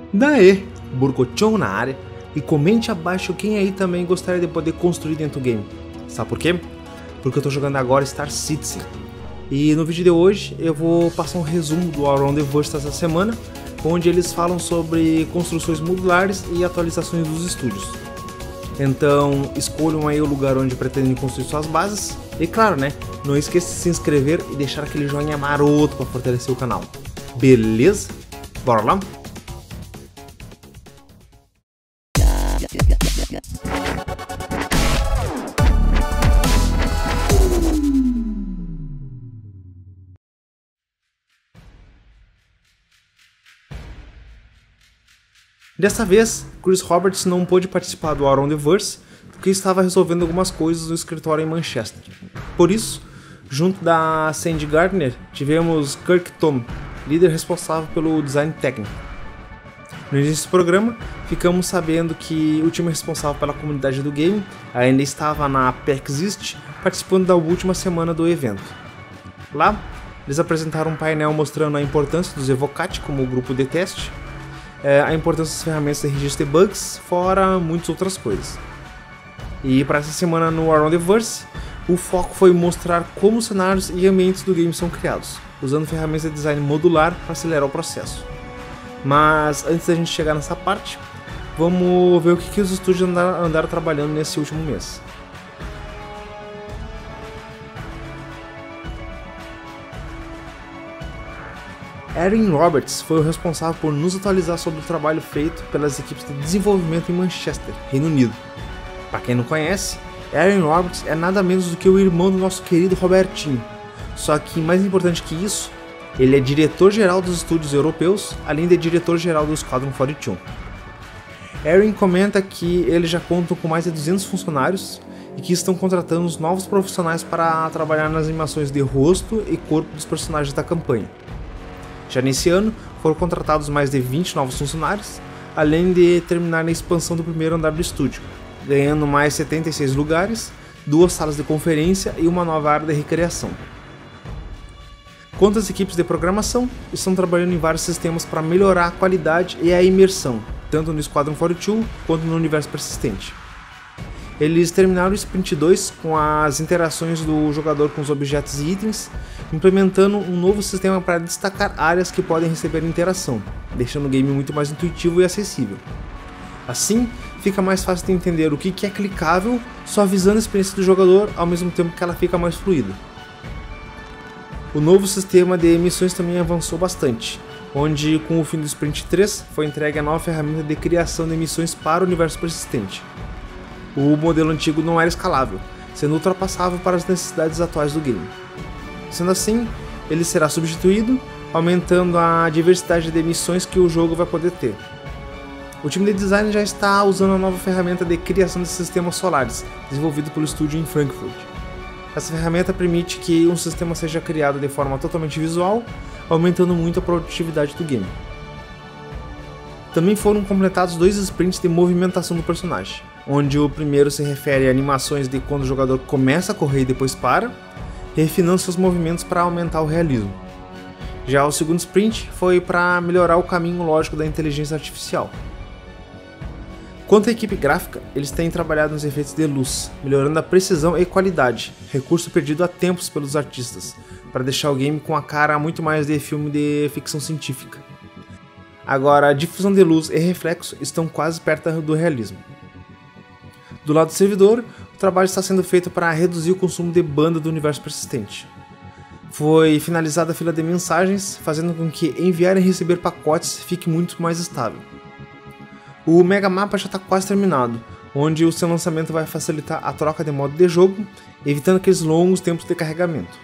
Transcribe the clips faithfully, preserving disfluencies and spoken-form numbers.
Daí, Burgochon na área, e comente abaixo quem aí também gostaria de poder construir dentro do game. Sabe por quê? Porque eu tô jogando agora Star Citizen. E no vídeo de hoje eu vou passar um resumo do Around the Verse dessa semana, onde eles falam sobre construções modulares e atualizações dos estúdios. Então escolham aí o lugar onde pretendem construir suas bases. E claro, né, não esqueça de se inscrever e deixar aquele joinha maroto para fortalecer o canal. Beleza? Bora lá? Dessa vez, Chris Roberts não pôde participar do Around the Verse porque estava resolvendo algumas coisas no escritório em Manchester. Por isso, junto da Sandy Gardner, tivemos Kirk Tom, líder responsável pelo design técnico. No início do programa, ficamos sabendo que o time responsável pela comunidade do game ainda estava na PAX East, participando da última semana do evento. Lá, eles apresentaram um painel mostrando a importância dos Evocat como grupo de teste, É, a importância das ferramentas de registro de bugs, fora muitas outras coisas. E para essa semana no Around the Verse, o foco foi mostrar como os cenários e ambientes do game são criados, usando ferramentas de design modular para acelerar o processo. Mas antes da gente chegar nessa parte, vamos ver o que, que os estúdios andaram, andaram trabalhando nesse último mês. Erin Roberts foi o responsável por nos atualizar sobre o trabalho feito pelas equipes de desenvolvimento em Manchester, Reino Unido. Para quem não conhece, Erin Roberts é nada menos do que o irmão do nosso querido Robertinho. Só que mais importante que isso, ele é diretor-geral dos estúdios europeus, além de diretor-geral do Squadron quarenta e dois. Erin comenta que eles já contam com mais de duzentos funcionários e que estão contratando os novos profissionais para trabalhar nas animações de rosto e corpo dos personagens da campanha. Já nesse ano, foram contratados mais de vinte novos funcionários, além de terminar a expansão do primeiro andar do estúdio, ganhando mais setenta e seis lugares, duas salas de conferência e uma nova área de recreação. Quanto às equipes de programação, estão trabalhando em vários sistemas para melhorar a qualidade e a imersão, tanto no Squadron quarenta e dois quanto no universo persistente. Eles terminaram o Sprint dois com as interações do jogador com os objetos e itens, implementando um novo sistema para destacar áreas que podem receber interação, deixando o game muito mais intuitivo e acessível. Assim, fica mais fácil de entender o que é clicável, suavizando a experiência do jogador ao mesmo tempo que ela fica mais fluida. O novo sistema de missões também avançou bastante, onde com o fim do Sprint três foi entregue a nova ferramenta de criação de missões para o universo persistente. O modelo antigo não era escalável, sendo ultrapassável para as necessidades atuais do game. Sendo assim, ele será substituído, aumentando a diversidade de missões que o jogo vai poder ter. O time de design já está usando a nova ferramenta de criação de sistemas solares, desenvolvido pelo estúdio em Frankfurt. Essa ferramenta permite que um sistema seja criado de forma totalmente visual, aumentando muito a produtividade do game. Também foram completados dois sprints de movimentação do personagem, onde o primeiro se refere a animações de quando o jogador começa a correr e depois para, refinando seus movimentos para aumentar o realismo. Já o segundo sprint foi para melhorar o caminho lógico da inteligência artificial. Quanto à equipe gráfica, eles têm trabalhado nos efeitos de luz, melhorando a precisão e qualidade, recurso perdido há tempos pelos artistas, para deixar o game com a cara muito mais de filme de ficção científica. Agora, a difusão de luz e reflexo estão quase perto do realismo. Do lado do servidor, o trabalho está sendo feito para reduzir o consumo de banda do universo persistente. Foi finalizada a fila de mensagens, fazendo com que enviar e receber pacotes fique muito mais estável. O Mega Mapa já está quase terminado, onde o seu lançamento vai facilitar a troca de modo de jogo, evitando aqueles longos tempos de carregamento.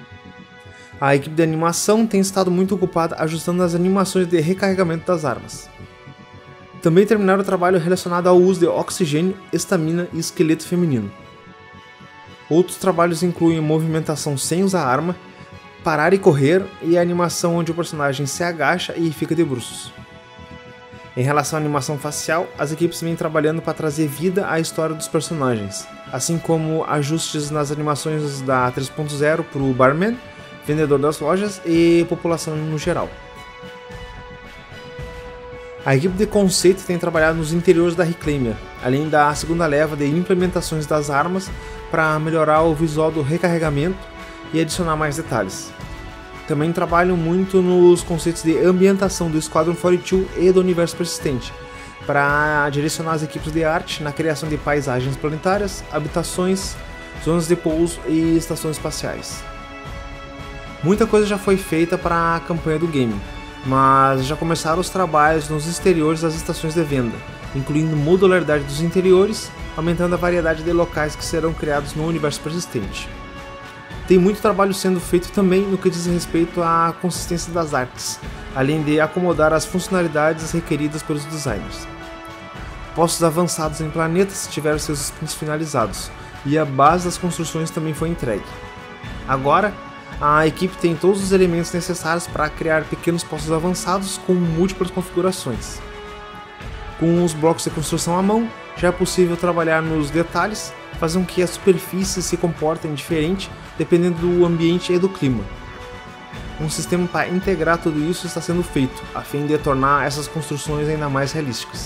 A equipe de animação tem estado muito ocupada ajustando as animações de recarregamento das armas. Também terminaram o trabalho relacionado ao uso de oxigênio, estamina e esqueleto feminino. Outros trabalhos incluem movimentação sem usar arma, parar e correr e a animação onde o personagem se agacha e fica de bruços. Em relação à animação facial, as equipes vêm trabalhando para trazer vida à história dos personagens, assim como ajustes nas animações da três ponto zero para o barman, vendedor das lojas e população no geral. A equipe de conceito tem trabalhado nos interiores da Reclaimer, além da segunda leva de implementações das armas para melhorar o visual do recarregamento e adicionar mais detalhes. Também trabalham muito nos conceitos de ambientação do Squadron quarenta e dois e do Universo Persistente, para direcionar as equipes de arte na criação de paisagens planetárias, habitações, zonas de pouso e estações espaciais. Muita coisa já foi feita para a campanha do game, mas já começaram os trabalhos nos exteriores das estações de venda, incluindo modularidade dos interiores, aumentando a variedade de locais que serão criados no Universo Persistente. Tem muito trabalho sendo feito também no que diz respeito à consistência das artes, além de acomodar as funcionalidades requeridas pelos designers. Postos avançados em planetas tiveram seus sprints finalizados, e a base das construções também foi entregue. Agora, a equipe tem todos os elementos necessários para criar pequenos postos avançados com múltiplas configurações. Com os blocos de construção à mão, já é possível trabalhar nos detalhes, fazendo com que as superfícies se comportem diferente dependendo do ambiente e do clima. Um sistema para integrar tudo isso está sendo feito, a fim de tornar essas construções ainda mais realísticas.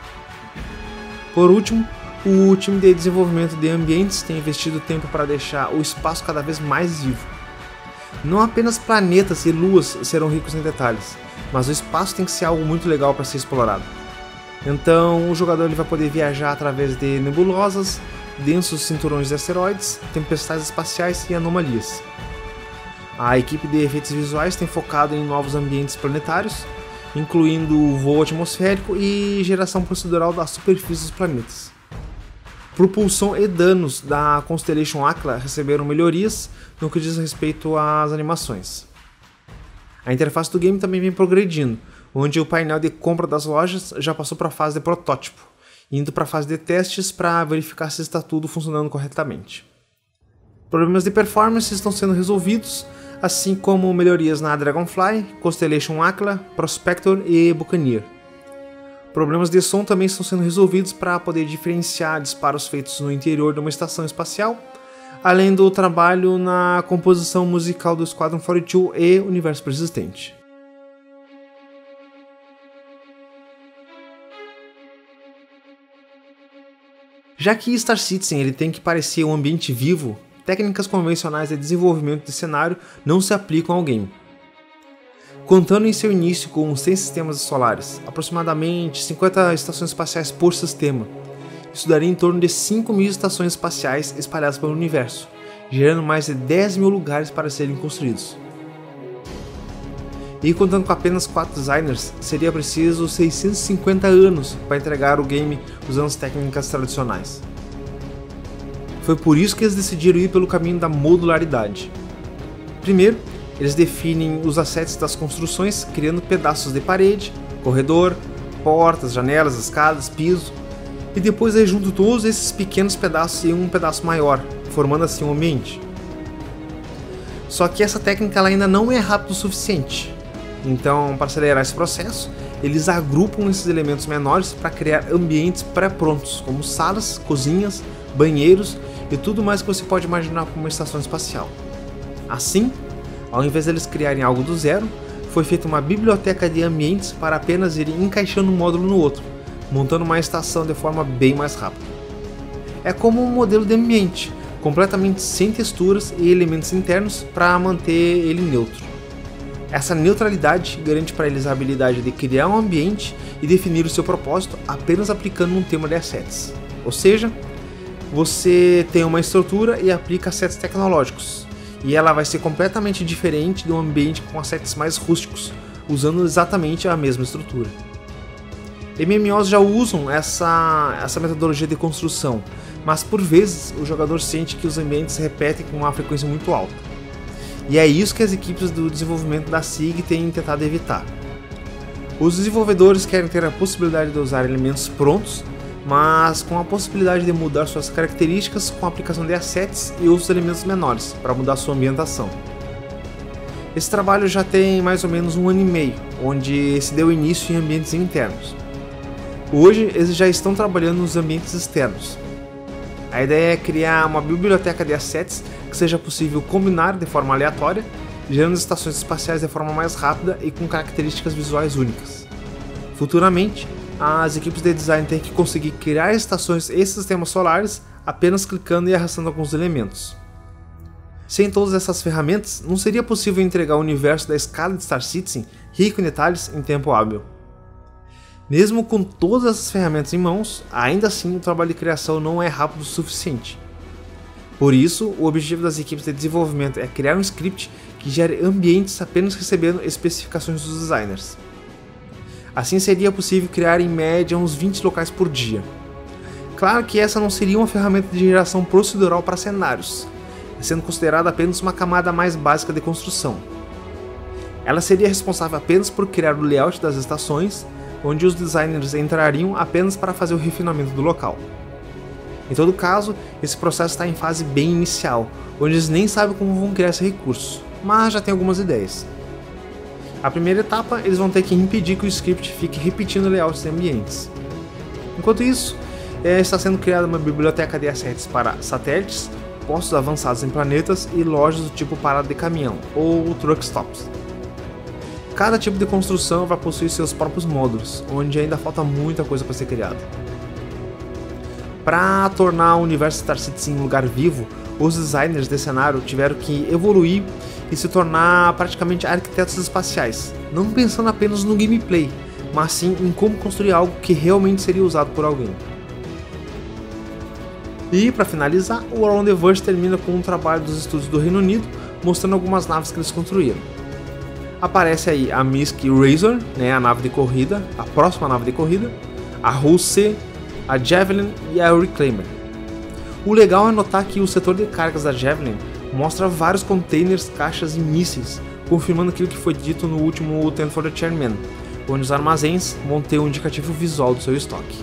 Por último, o time de desenvolvimento de ambientes tem investido tempo para deixar o espaço cada vez mais vivo. Não apenas planetas e luas serão ricos em detalhes, mas o espaço tem que ser algo muito legal para ser explorado. Então o jogador ele vai poder viajar através de nebulosas, densos cinturões de asteroides, tempestades espaciais e anomalias. A equipe de efeitos visuais tem focado em novos ambientes planetários, incluindo voo atmosférico e geração procedural da superfície dos planetas. Propulsão e danos da Constellation Aquila receberam melhorias no que diz respeito às animações. A interface do game também vem progredindo, onde o painel de compra das lojas já passou para a fase de protótipo, indo para a fase de testes para verificar se está tudo funcionando corretamente. Problemas de performance estão sendo resolvidos, assim como melhorias na Dragonfly, Constellation Aquila, Prospector e Buccaneer. Problemas de som também estão sendo resolvidos para poder diferenciar disparos feitos no interior de uma estação espacial, além do trabalho na composição musical do Squadron quarenta e dois e Universo Persistente. Já que Star Citizen ele tem que parecer um ambiente vivo, técnicas convencionais de desenvolvimento de cenário não se aplicam ao game. Contando em seu início com cem sistemas solares, aproximadamente cinquenta estações espaciais por sistema, isso daria em torno de cinco mil estações espaciais espalhadas pelo universo, gerando mais de dez mil lugares para serem construídos. E contando com apenas quatro designers, seria preciso seiscentos e cinquenta anos para entregar o game usando as técnicas tradicionais. Foi por isso que eles decidiram ir pelo caminho da modularidade. Primeiro, eles definem os assets das construções, criando pedaços de parede, corredor, portas, janelas, escadas, piso, e depois aí juntam todos esses pequenos pedaços em um pedaço maior, formando assim um ambiente. Só que essa técnica ela ainda não é rápida o suficiente. Então, para acelerar esse processo, eles agrupam esses elementos menores para criar ambientes pré-prontos, como salas, cozinhas, banheiros e tudo mais que você pode imaginar como uma estação espacial. Assim, ao invés deles criarem algo do zero, foi feita uma biblioteca de ambientes para apenas irem encaixando um módulo no outro, montando uma estação de forma bem mais rápida. É como um modelo de ambiente, completamente sem texturas e elementos internos para manter ele neutro. Essa neutralidade garante para eles a habilidade de criar um ambiente e definir o seu propósito apenas aplicando um tema de assets. Ou seja, você tem uma estrutura e aplica assets tecnológicos, e ela vai ser completamente diferente de um ambiente com assets mais rústicos, usando exatamente a mesma estrutura. M M Os já usam essa, essa metodologia de construção, mas por vezes o jogador sente que os ambientes se repetem com uma frequência muito alta. E é isso que as equipes do desenvolvimento da S I G têm tentado evitar. Os desenvolvedores querem ter a possibilidade de usar elementos prontos, mas com a possibilidade de mudar suas características com a aplicação de assets e outros elementos menores para mudar sua ambientação. Esse trabalho já tem mais ou menos um ano e meio, onde se deu início em ambientes internos. Hoje eles já estão trabalhando nos ambientes externos. A ideia é criar uma biblioteca de assets que seja possível combinar de forma aleatória, gerando estações espaciais de forma mais rápida e com características visuais únicas. Futuramente, as equipes de design têm que conseguir criar estações e sistemas solares apenas clicando e arrastando alguns elementos. Sem todas essas ferramentas, não seria possível entregar o universo da escala de Star Citizen rico em detalhes em tempo hábil. Mesmo com todas essas ferramentas em mãos, ainda assim o trabalho de criação não é rápido o suficiente. Por isso, o objetivo das equipes de desenvolvimento é criar um script que gere ambientes apenas recebendo especificações dos designers. Assim seria possível criar em média uns vinte locais por dia. Claro que essa não seria uma ferramenta de geração procedural para cenários, sendo considerada apenas uma camada mais básica de construção. Ela seria responsável apenas por criar o layout das estações, onde os designers entrariam apenas para fazer o refinamento do local. Em todo caso, esse processo está em fase bem inicial, onde eles nem sabem como vão criar esse recurso, mas já tem algumas ideias. A primeira etapa, eles vão ter que impedir que o script fique repetindo layouts de ambientes. Enquanto isso, está sendo criada uma biblioteca de assets para satélites, postos avançados em planetas e lojas do tipo parada de caminhão, ou truck stops. Cada tipo de construção vai possuir seus próprios módulos, onde ainda falta muita coisa para ser criada. Para tornar o universo Star Citizen um lugar vivo, os designers de cenário tiveram que evoluir e se tornar praticamente arquitetos espaciais, não pensando apenas no gameplay, mas sim em como construir algo que realmente seria usado por alguém. E para finalizar, o Around the Verse termina com um trabalho dos estúdios do Reino Unido, mostrando algumas naves que eles construíram. Aparece aí a Misk Razor, né, a nave de corrida, a próxima nave de corrida, a Hull C, a Javelin e a Reclaimer. O legal é notar que o setor de cargas da Javelin mostra vários containers, caixas e mísseis, confirmando aquilo que foi dito no último Ten for the Chairman, onde os armazéns vão ter um indicativo visual do seu estoque.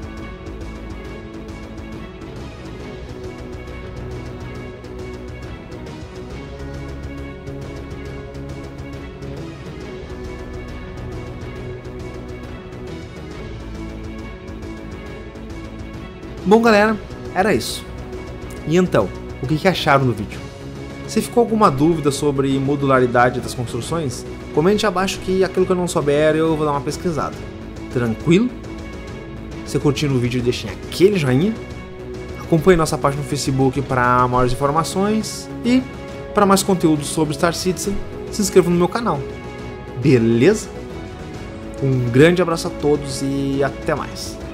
Bom galera, era isso. E então, o que acharam do vídeo? Se ficou alguma dúvida sobre modularidade das construções, comente abaixo que aquilo que eu não souber eu vou dar uma pesquisada. Tranquilo? Se curtiram o vídeo, deixem aquele joinha. Acompanhe nossa página no Facebook para maiores informações. E, para mais conteúdo sobre Star Citizen, se inscreva no meu canal. Beleza? Um grande abraço a todos e até mais.